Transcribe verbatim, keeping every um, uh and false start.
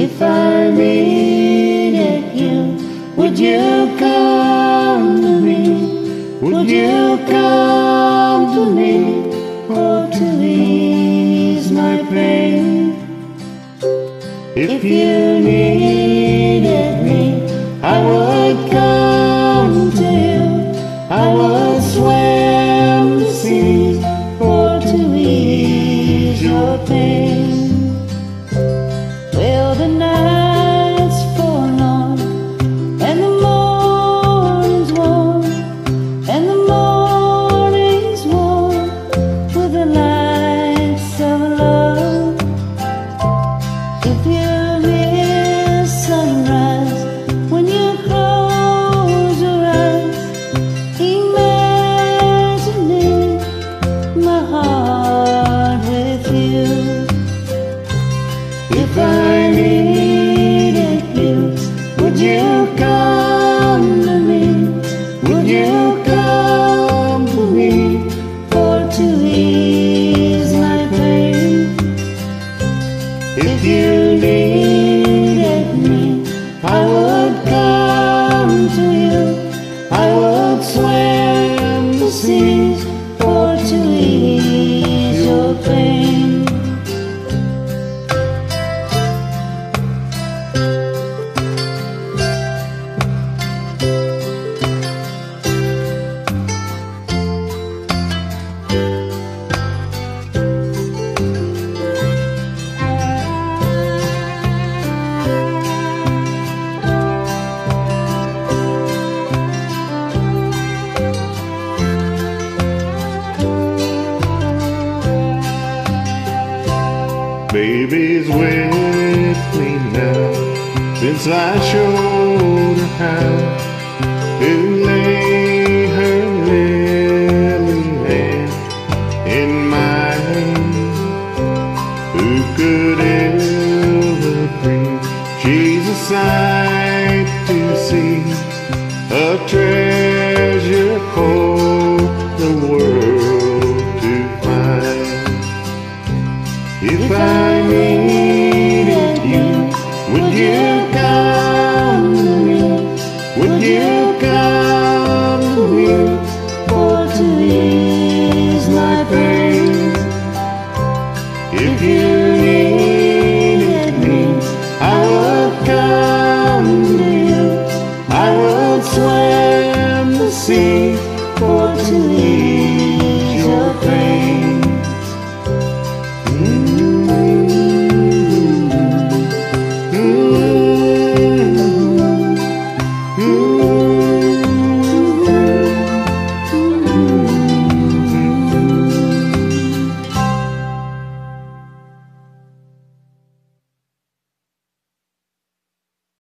If I needed you, would you come to me? Would you come to me? Oh, to ease my pain. If you needed me, I would come to you. I would swim the seas for to ease your pain. Well, the night's forlorn and the morning's warm, and the morning's warm with the lights of love. If you miss sunrise when you close your eyes, imagining my heart with you. If I needed you, would you come to me? Would you come to me for to ease my pain? If you needed me, I would come to you. I would swim the seas for to ease your pain. Baby's with me now, since I showed her how to lay her lily hand in mine. Who could ever think she's a sight to see, a treasure for the world to find? If I needed you, would you come to me? Would you come to me for to ease my pain? If you needed me, I would come to you. I would swim the sea for to ease